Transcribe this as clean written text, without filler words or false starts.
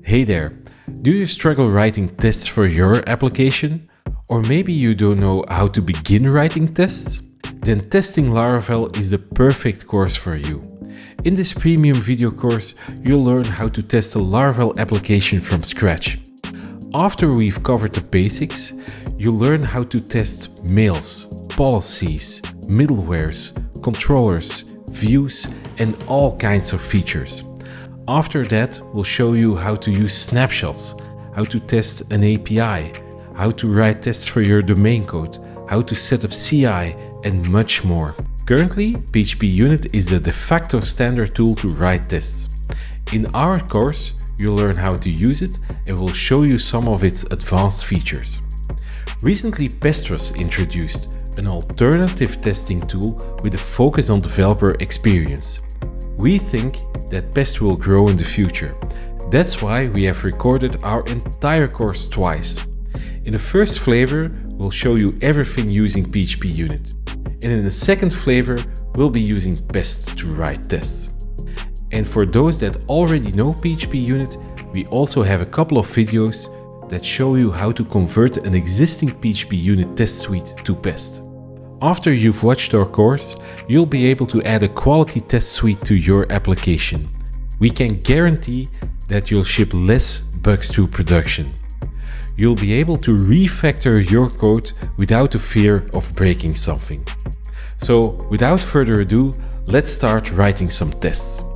Hey there, do you struggle writing tests for your application? Or maybe you don't know how to begin writing tests? Then Testing Laravel is the perfect course for you. In this premium video course, you'll learn how to test a Laravel application from scratch. After we've covered the basics, you'll learn how to test mails, policies, middlewares, controllers, views, and all kinds of features. After that, we'll show you how to use snapshots, how to test an API, how to write tests for your domain code, how to set up CI, and much more. Currently, PHP Unit is the de facto standard tool to write tests. In our course, you'll learn how to use it and we'll show you some of its advanced features. Recently, Pest was introduced, an alternative testing tool with a focus on developer experience. We think that Pest will grow in the future. That's why we have recorded our entire course twice. In the first flavor, we'll show you everything using PHP Unit. And in the second flavor, we'll be using Pest to write tests. And for those that already know PHP Unit, we also have a couple of videos that show you how to convert an existing PHP Unit test suite to Pest. After you've watched our course, you'll be able to add a quality test suite to your application. We can guarantee that you'll ship less bugs to production. You'll be able to refactor your code without the fear of breaking something. So, without further ado, let's start writing some tests.